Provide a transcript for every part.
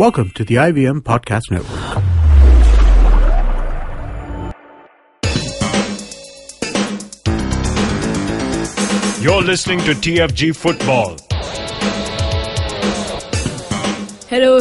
Welcome to the IVM Podcast Network. You're listening to TFG Football. Hello.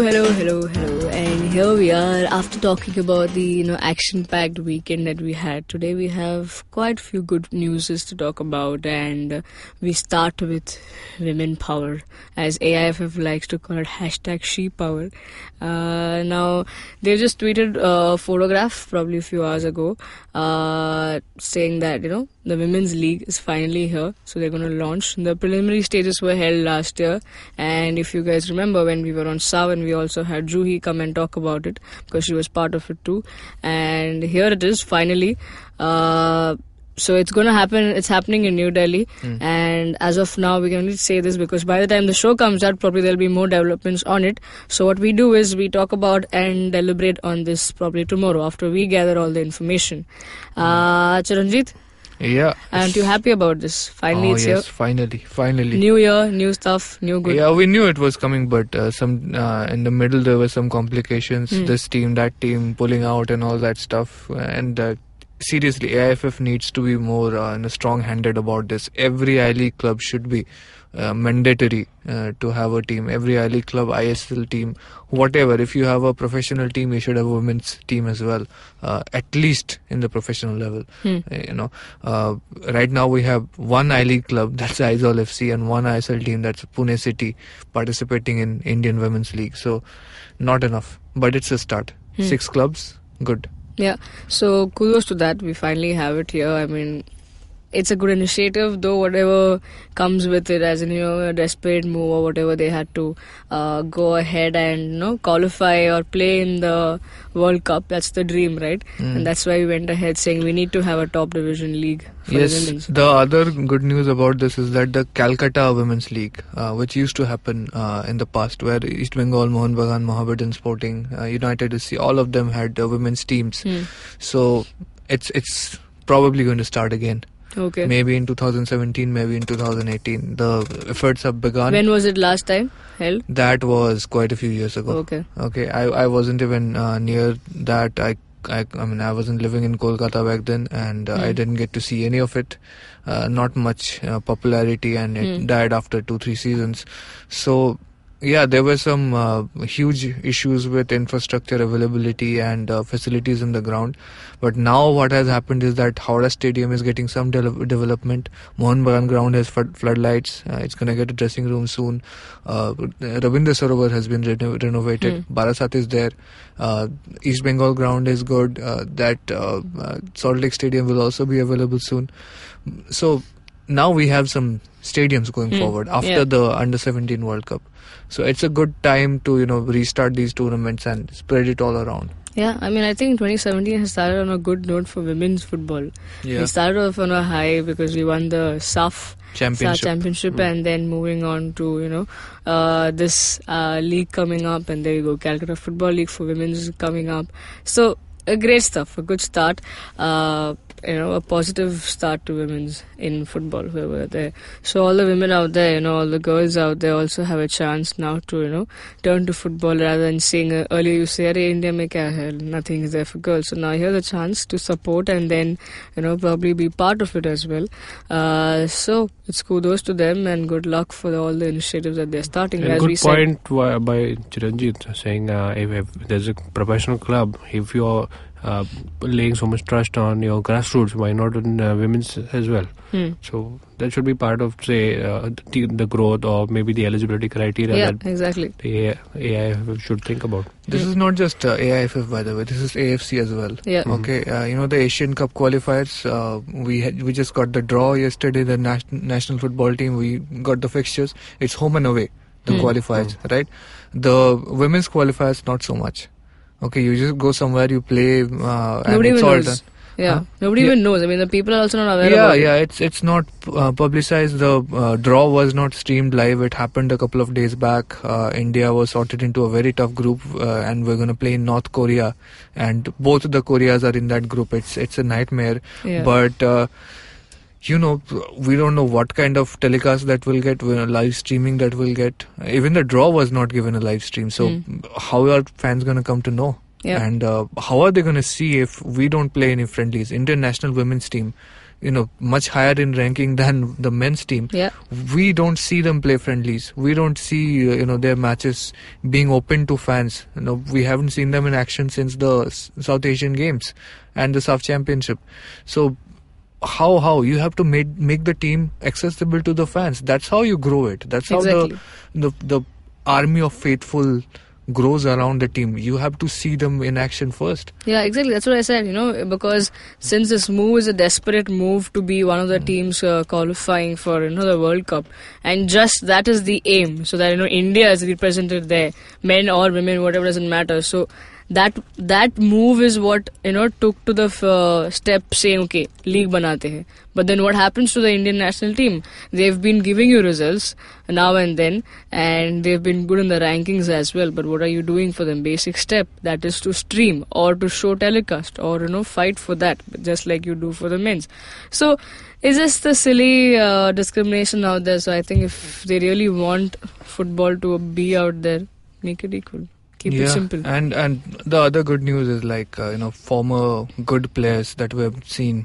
And here we are after talking about the action-packed weekend that we had. Today we have quite a few good news to talk about, and we start with women power, as AIFF likes to call it #ShePower. Now they just tweeted a photograph probably a few hours ago, saying that the women's league is finally here, so they're going to launch. The preliminary stages were held last year, and if you guys remember when we were on Savan, we also had Juhi come and talk about it because she was part of it too. And here it is finally. So it's going to happen. It's happening in New Delhi, and as of now, we can only say this because by the time the show comes out, probably there'll be more developments on it. So what we do is we talk about and deliberate on this probably tomorrow after we gather all the information. Chiranjit? Yeah. Aren't you happy about this? Finally, it's yes, here. Finally. New year, new stuff, new good. Yeah, we knew it was coming, but some in the middle there were some complications. This team, that team, pulling out and all that stuff. And seriously, AIFF needs to be more strong-handed about this. Every I-League club should be mandatory to have a team. Every I-League club, ISL team, whatever. If you have a professional team, you should have a women's team as well, at least in the professional level. Right now we have one I-League club, that's Aizawl FC, and one ISL team, that's Pune City, participating in Indian Women's League. So not enough, but it's a start. 6 clubs, good. Yeah, so kudos to that. We finally have it here. I mean, it's a good initiative, though whatever comes with it, as in a desperate move or whatever, they had to go ahead and qualify or play in the World Cup. That's the dream, right? And that's why we went ahead saying we need to have a top division league for the women's. The other good news about this is that the Calcutta Women's League, which used to happen in the past, where East Bengal, Mohun Bagan, Mohammedan Sporting, United SC, all of them had women's teams. So it's probably going to start again. Okay. Maybe in 2017, maybe in 2018. The efforts have begun. When was it last time held? That was quite a few years ago. Okay. I wasn't even near that. I wasn't living in Kolkata back then, and I didn't get to see any of it. Not much popularity, and it died after 2-3 seasons. So yeah, there were some huge issues with infrastructure availability and facilities in the ground. But now what has happened is that Howrah Stadium is getting some development. Mohun Bagan ground has floodlights. It's going to get a dressing room soon. Rabindra Sarovar has been renovated. Barasat is there. East Bengal ground is good. That Salt Lake Stadium will also be available soon. So now we have some stadiums going forward after the Under-17 World Cup. So it's a good time to restart these tournaments and spread it all around. Yeah, I mean, I think 2017 has started on a good note for women's football. We started off on a high because we won the SAF Championship, and then moving on to this league coming up, and there you go, Calcutta Football League for women's coming up. So great stuff, a good start. A positive start to women's in football where we're there. So all the women out there, all the girls out there also have a chance now to, turn to football rather than saying earlier you say, "Arey, India mein kya hai? Nothing is there for girls." So now here's a chance to support and then, probably be part of it as well. So it's kudos to them and good luck for all the initiatives that they're starting. A good point by Chiranjit saying if there's a professional club, if you're laying so much trust on your grassroots, why not in women's as well? So that should be part of, say, the growth or maybe the eligibility criteria that exactly. the AIFF should think about. This is not just AIFF, by the way. This is AFC as well. Okay. The Asian Cup qualifiers, we just got the draw yesterday. The national football team, we got the fixtures. It's home and away, the qualifiers, right? The women's qualifiers, not so much. Okay, you just go somewhere, you play, and it's all done. Nobody even knows. I mean, the people are also not aware about it. It's not publicized. The draw was not streamed live. It happened a couple of days back. India was sorted into a very tough group, and we're going to play in North Korea, and both the Koreas are in that group. It's a nightmare. But we don't know what kind of telecast that we'll get, live streaming that we'll get. Even the draw was not given a live stream. So how are fans going to come to know? Yeah. And how are they going to see if we don't play any friendlies? International women's team, much higher in ranking than the men's team. Yeah. We don't see them play friendlies. We don't see, their matches being open to fans. We haven't seen them in action since the South Asian Games and the South Championship. So how you have to make the team accessible to the fans. That's how you grow it. That's how the army of faithful grows around the team. You have to see them in action first. Yeah, exactly. That's what I said, because since this move is a desperate move to be one of the teams qualifying for, the World Cup, and just that is the aim, so that, India is represented there, men or women, whatever, doesn't matter. So that move is what, took to the step saying, okay, league banate hai. But then what happens to the Indian national team? They've been giving you results now and then, and they've been good in the rankings as well. But what are you doing for them? Basic step, that is to stream or to show telecast or, fight for that, just like you do for the men's. So it's just the silly discrimination out there. So I think if they really want football to be out there, make it equal. Keep it simple. And the other good news is former good players that we have seen,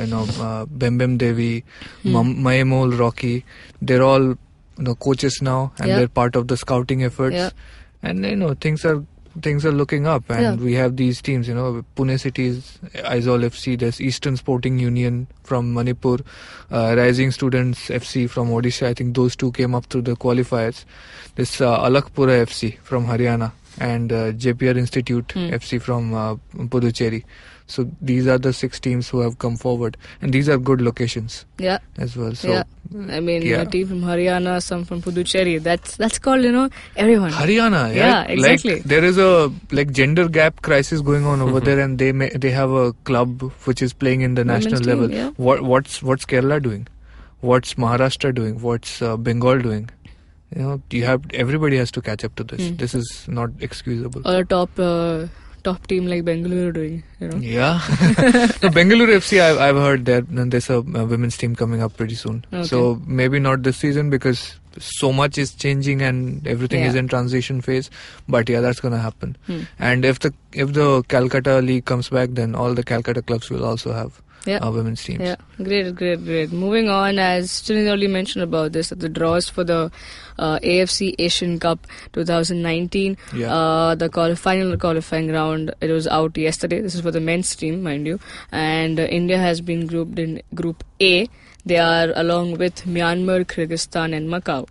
Bembem Devi, Mayemol Rocky, they're all coaches now, and they're part of the scouting efforts. Yeah. And things are looking up, and we have these teams, Pune City's Aizawl FC, there's Eastern Sporting Union from Manipur, Rising Students FC from Odisha. I think those two came up through the qualifiers. This Alakpura FC from Haryana, and JPR Institute FC from Puducherry. So these are the 6 teams who have come forward, and these are good locations as well. So a team from Haryana, some from Puducherry. That's called everyone. Haryana, exactly. Like there is a gender gap crisis going on over there, and they have a club which is playing in the national level. Yeah. What's Kerala doing? What's Maharashtra doing? What's Bengal doing? Everybody has to catch up to this. This is not excusable. Or a top team like Bengaluru doing, Yeah. No, Bengaluru FC, I've heard that there's a women's team coming up pretty soon. Okay. So maybe not this season because so much is changing and everything is in transition phase. But that's going to happen. And if the Calcutta League comes back, then all the Calcutta clubs will also have women's teams. Yeah, great. Moving on, as Srinidhi already mentioned about this, the draws for the AFC Asian Cup 2019, the final qualifying round, it was out yesterday. This is for the men's team, mind you, and India has been grouped in Group A. They are along with Myanmar, Kyrgyzstan and Macau.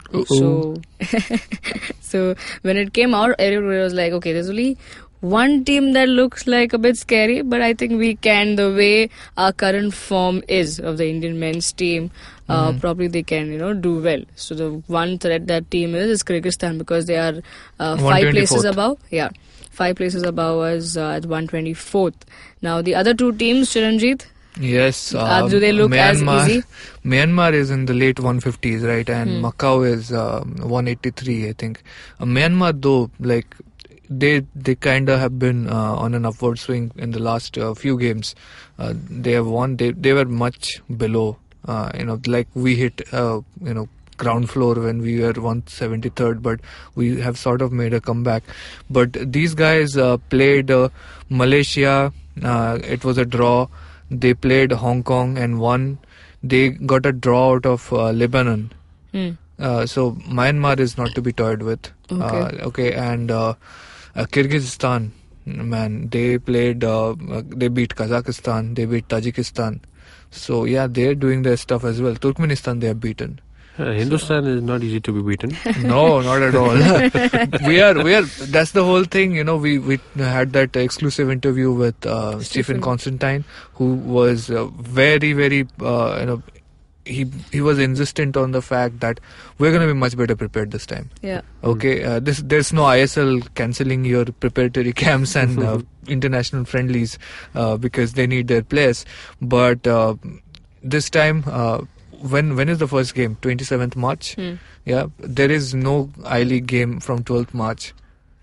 So when it came out, everybody was like, okay, there's only one team that looks like a bit scary, but I think we can, the way our current form is of the Indian men's team, probably they can, do well. So the one threat that team is Kyrgyzstan, because they are 5 places above. Yeah, 5 places above us at 124th. Now the other 2 teams, Chiranjit. Yes. Do they look Myanmar, as easy? Myanmar is in the late 150s, right? And Macau is 183, I think. Myanmar, though, they kind of have been on an upward swing in the last few games. They have won. They were much below. We hit ground floor when we were 173rd, but we have sort of made a comeback. But these guys played Malaysia. It was a draw. They played Hong Kong and won. They got a draw out of Lebanon. So Myanmar is not to be toyed with. Okay, and Kyrgyzstan, man, they played. They beat Kazakhstan. They beat Tajikistan. So they're doing their stuff as well. Turkmenistan they have beaten. Hindustan is not easy to be beaten. No, not at all. we are. That's the whole thing. We had that exclusive interview with Stephen Constantine, who was very, very. He was insistent on the fact that we're going to be much better prepared this time. Yeah. Okay. There's no ISL cancelling your preparatory camps and international friendlies because they need their players. But this time. When is the first game? 27th March? Yeah. There is no I-League game from 12th March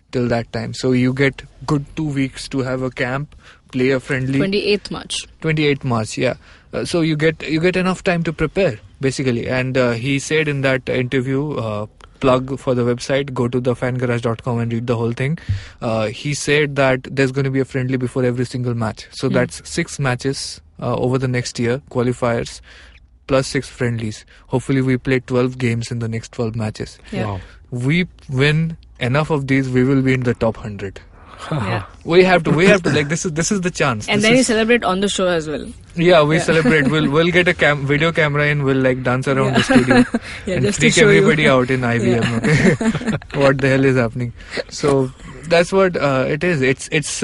till that time. So you get good 2 weeks to have a camp, play a friendly. 28th March. 28th March, yeah. So you get enough time to prepare, basically. And he said in that interview, plug for the website, go to thefangarage.com and read the whole thing. He said that there's going to be a friendly before every single match. So that's 6 matches over the next year, qualifiers, plus 6 friendlies. Hopefully we play 12 games in the next 12 matches. Yeah. Wow. We win enough of these, we will be in the top 100. Yeah. We have to like this is the chance. And then you celebrate on the show as well. Yeah, we celebrate. We'll get a video camera in. We'll like dance around the studio and just freak to show everybody you. out in IVM. Okay, what the hell is happening? So that's what it is. It's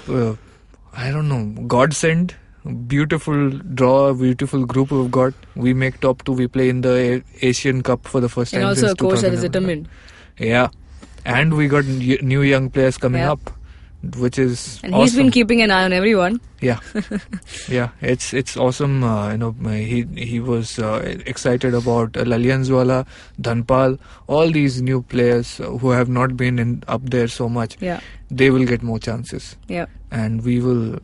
I don't know, godsend. Beautiful draw, beautiful group we've got. We make top 2. We play in the Asian Cup for the first time. And also since a coach that is 2011. determined. Yeah, and we got new young players coming Yeah. up, which is And awesome. he's been keeping an eye on everyone. Yeah, yeah, it's awesome. He was excited about Lalianzwala, Dhanpal, all these new players who have not been up there so much. Yeah. They will get more chances, Yeah. and we will.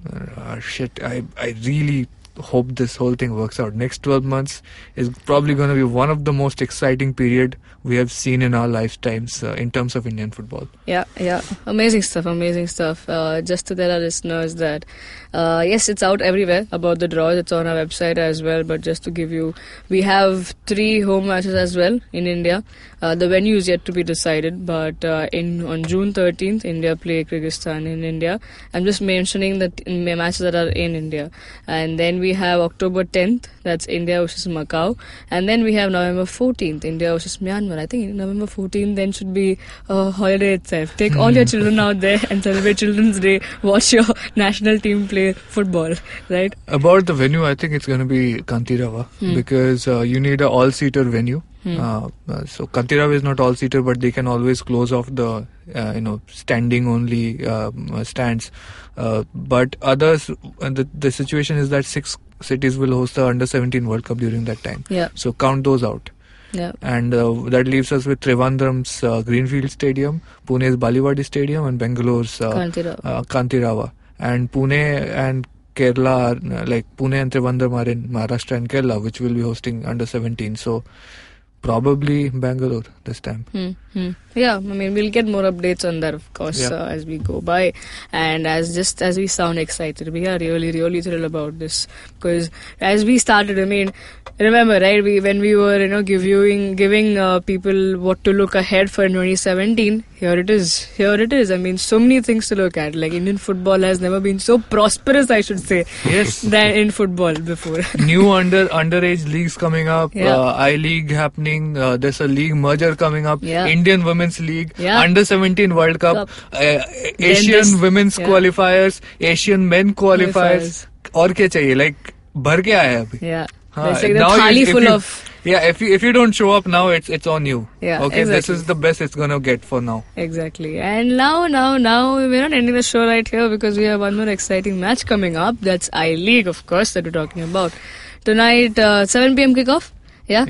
I really hope this whole thing works out. Next 12 months is probably going to be one of the most exciting period we have seen in our lifetimes in terms of Indian football. Yeah. Amazing stuff. Just to tell our listeners that, yes, it's out everywhere about the draws. It's on our website as well. But just to give you, we have 3 home matches as well in India. The venue is yet to be decided. But on June 13th, India play Kyrgyzstan in India. I'm just mentioning the matches that are in India. And then we have October 10th. That's India versus Macau. And then we have November 14th, India versus Myanmar. I think November 14th then should be a holiday itself. Take all your children out there and celebrate Children's Day. Watch your national team play football, right? About the venue, I think it's going to be Kantirava because you need an all-seater venue. So Kantirava is not all-seater, but they can always close off the standing only stands. But others, the situation is that 6 cities will host the Under-17 World Cup during that time. Yeah. So count those out. Yeah. And that leaves us with Trivandrum's Greenfield Stadium, Pune's Baliwadi Stadium, and Bangalore's Kantirava. And Pune and Kerala are Pune and Trivandrum are in Maharashtra and Kerala, which will be hosting Under-17. So probably Bangalore this time. Yeah, I mean, we'll get more updates on that, of course, as we go by. And as we sound excited, we are really, really thrilled about this. Because as we started, I mean, remember, right, when we were, giving people what to look ahead for in 2017, here it is. I mean, so many things to look at. Like, Indian football has never been so prosperous, I should say, than in football before. New underage leagues coming up, I-League happening, there's a league merger coming up, Indian Women's League, Under-17 World Cup, Asian Women's Qualifiers, Asian Men Qualifiers. और क्या चाहिए? Like, भर के आया अभी. Yeah. It's like the thali full of... Yeah, if you don't show up now, it's on you. Yeah, okay, exactly. This is the best it's gonna get for now. Exactly. And now we're not ending the show right here because we have one more exciting match coming up. That's I-League, of course, that we're talking about. Tonight, 7 p.m. kickoff. Yeah.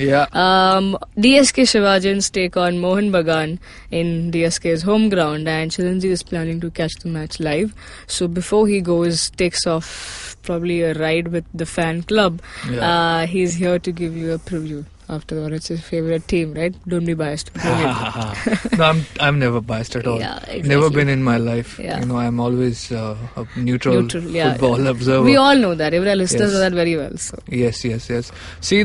DSK Shivajans take on Mohun Bagan in DSK's home ground, and Chiranjeev is planning to catch the match live. So before he takes off probably a ride with the fan club, he's here to give you a preview. After all, it's his favorite team, right? Don't be biased. No, I'm never biased at all. Yeah, exactly. Never been in my life. Yeah. I'm always a neutral football observer. We all know that. Every listeners know that very well. So. Yes. See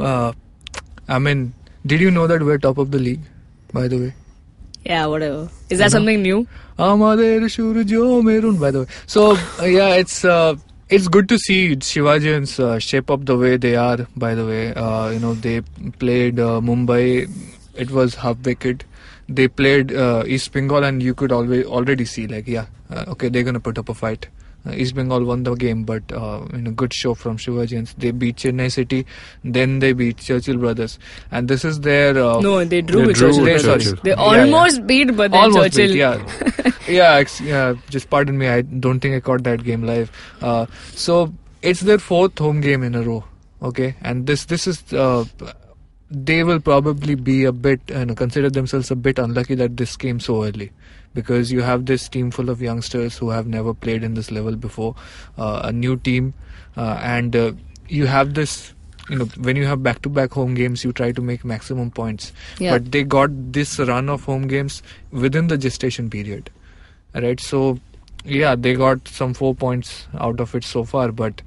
did you know that we're top of the league, by the way? Yeah, whatever. Is that something new? By the way. So, it's good to see Shivajans shape up the way they are, by the way. They played Mumbai. It was half wicked. They played East Bengal, and you could already see, okay, they're going to put up a fight. East Bengal won the game, but good show from Shivajans. They beat Chennai City, then they beat Churchill Brothers, and this is their... no, they drew with Churchill. They almost beat, but then Churchill... just pardon me, I don't think I caught that game live. So, it's their 4th home game in a row, okay? And this is... they will probably be a bit, consider themselves a bit unlucky that this came so early, because you have this team full of youngsters who have never played in this level before, a new team, and you have this, when you have back-to-back home games, you try to make maximum points. Yeah. But they got this run of home games within the gestation period, right? So, yeah, they got some 4 points out of it so far, but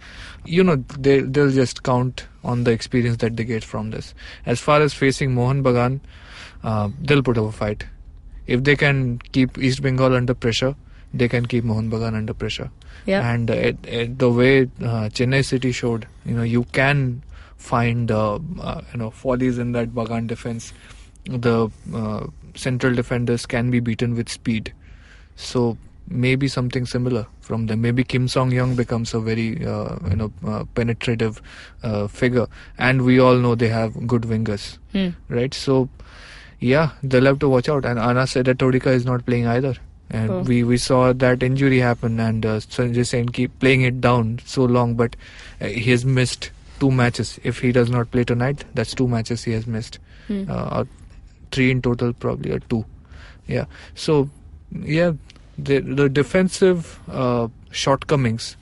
they'll just count on the experience that they get from this. As far as facing Mohun Bagan, they'll put up a fight. If they can keep East Bengal under pressure, they can keep Mohun Bagan under pressure. Yeah. And the way Chennai City showed, you can find follies in that Bagan defense. The central defenders can be beaten with speed. So maybe something similar from them. Maybe Kim Song-young becomes a very penetrative figure, and we all know they have good wingers, right? So yeah, they'll have to watch out. And Anas Edetodika is not playing either, and we saw that injury happen, and Sanjay Sen keep playing it down so long, but he has missed 2 matches. If he does not play tonight, that's 2 matches he has missed, or 3 in total probably, or 2. Yeah, so yeah, the defensive shortcomings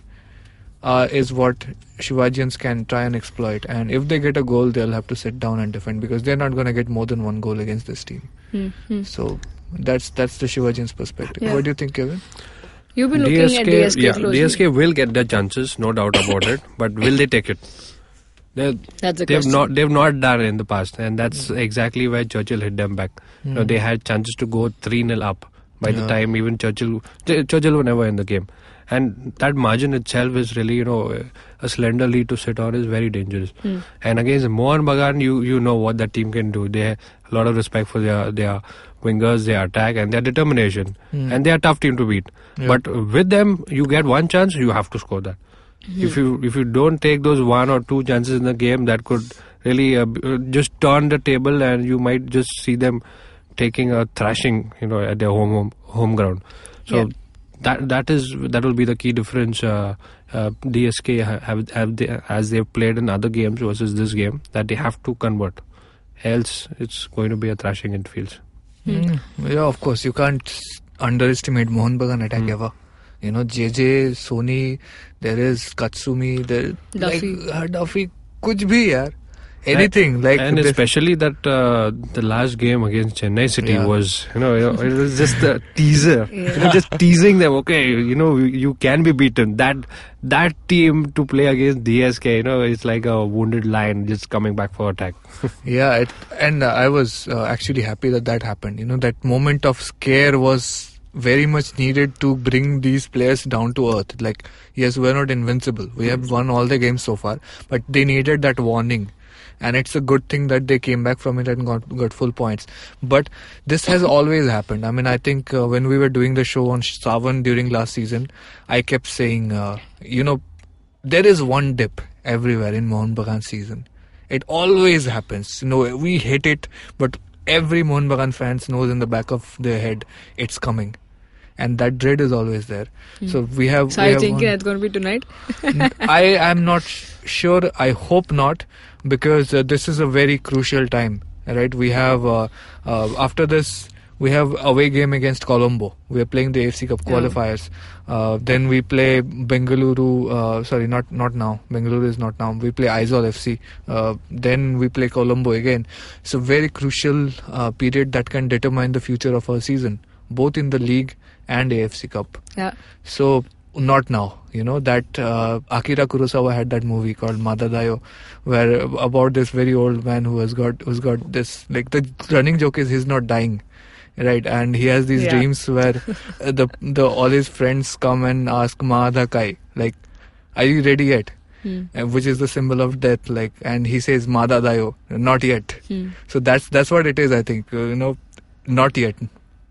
is what Shivajians can try and exploit, and if they get a goal, they'll have to sit down and defend, because they're not going to get more than 1 goal against this team. So that's the Shivajians perspective. Yeah. What do you think, Kevin? You've been looking at DSK closely. DSK will get their chances, no doubt about it, but will they take it? That's a question. They've not done it in the past, and that's exactly where Churchill hit them back. They had chances to go 3-0 up by the time even Churchill were never in the game, and that margin itself is really a slender lead to sit on is very dangerous. And against Mohun Bagan, you know what that team can do. They have a lot of respect for their wingers, their attack, and their determination, and they are a tough team to beat. But with them, you get 1 chance, you have to score that. If you don't take those 1 or 2 chances in the game, that could really just turn the table, and you might just see them taking a thrashing, at their home ground. So that will be the key difference. DSK have as they've played in other games versus this game, that they have to convert. Else, it's going to be a thrashing in fields. Yeah, of course, you can't underestimate Mohun Bagan attack ever. JJ, Sony, there is Katsumi, there Duffy, kuch bhi yaar. Anything and especially that the last game against Chennai City was it was just a teaser, just teasing them. Okay, you can be beaten. That team to play against DSK, it's like a wounded lion just coming back for attack. Yeah, and I was actually happy that happened. That moment of scare was very much needed to bring these players down to earth. Like, yes, we're not invincible. We have won all the games so far, but they needed that warning. And it's a good thing that they came back from it and got full points. But this has always happened. I mean, I think when we were doing the show on Savan during last season, I kept saying, there is one dip everywhere in Mohun Bagan season. It always happens. We hate it, but every Mohun Bagan fans knows in the back of their head it's coming. And that dread is always there. So we have. So I think it's going to be tonight. I am not sure. I hope not, because this is a very crucial time. Right? We have after this, we have away game against Colombo. We are playing the AFC Cup qualifiers. Then we play Bengaluru. Sorry, not now. Bengaluru is not now. We play Aizawl FC. Then we play Colombo again. It's a very crucial period that can determine the future of our season, both in the league and AFC Cup. Yeah. So not now. That Akira Kurosawa had that movie called Madadayo, where about this very old man who's got this, like, the running joke is he's not dying, right? And he has these dreams where the all his friends come and ask Maada Kai, like, are you ready yet? Which is the symbol of death, like, and he says Madadayo, not yet. So that's what it is, I think. Not yet.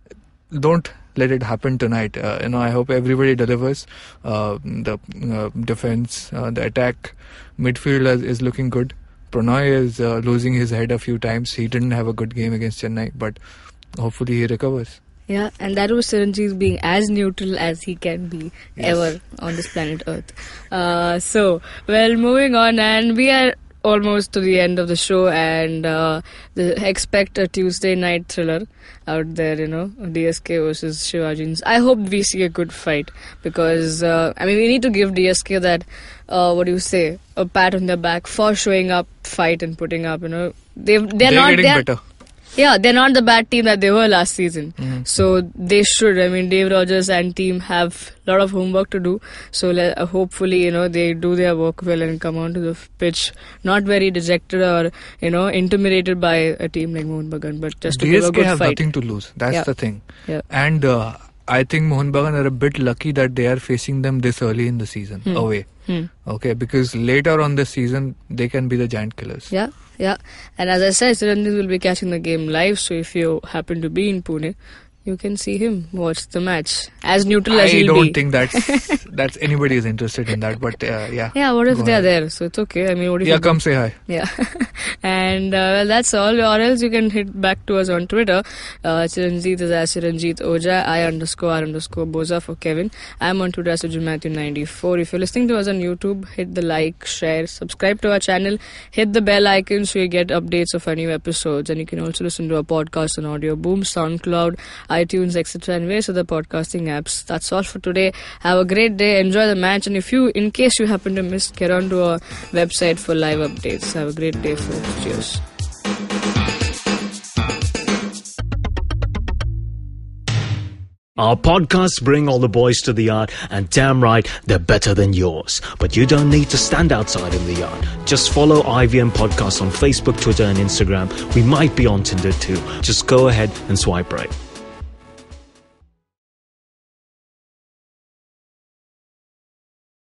Don't let it happen tonight. I hope everybody delivers. The defense, the attack, midfield is looking good. Pranay is losing his head a few times. He didn't have a good game against Chennai, but hopefully he recovers. Yeah, and that was Chiranjeev being as neutral as he can be ever on this planet Earth. Moving on, and we are almost to the end of the show, and expect a Tuesday night thriller out there, DSK versus Shivaji. I hope we see a good fight, because we need to give DSK that a pat on their back for showing up, fight, and putting up. They're getting better. Yeah, they're not the bad team that they were last season. Mm-hmm. So they should. Dave Rogers and team have a lot of homework to do. So hopefully, they do their work well and come onto the pitch not very dejected or, intimidated by a team like Mohun Bagan, but just to give a good have fight. Nothing to lose. That's the thing. Yeah. And I think Mohun Bagan are a bit lucky that they are facing them this early in the season away. Okay, because later on this season they can be the giant killers. Yeah. And as I said, Chiranjeev will be catching the game live, so if you happen to be in Pune, you can see him watch the match. As neutral as he'll be. I don't think that's anybody is interested in that, but yeah. Yeah, what if they're there? So it's okay. What if come say hi. Yeah. And that's all. Or else you can hit back to us on Twitter. Chiranjeet is as Chiranjeet Oja. I_R_Boza for Kevin. I'm on Twitter as Matthew94. If you're listening to us on YouTube, hit the like, share, subscribe to our channel, hit the bell icon so you get updates of our new episodes. And you can also listen to our podcast on Audio Boom, SoundCloud, iTunes, etc. and various other podcasting apps. That's all for today. Have a great day. Enjoy the match. And in case you happen to miss, get on to our website for live updates. Have a great day, folks. Cheers. Our podcasts bring all the boys to the yard, and damn right, they're better than yours. But you don't need to stand outside in the yard. Just follow IVM Podcasts on Facebook, Twitter and Instagram. We might be on Tinder too. Just go ahead and swipe right.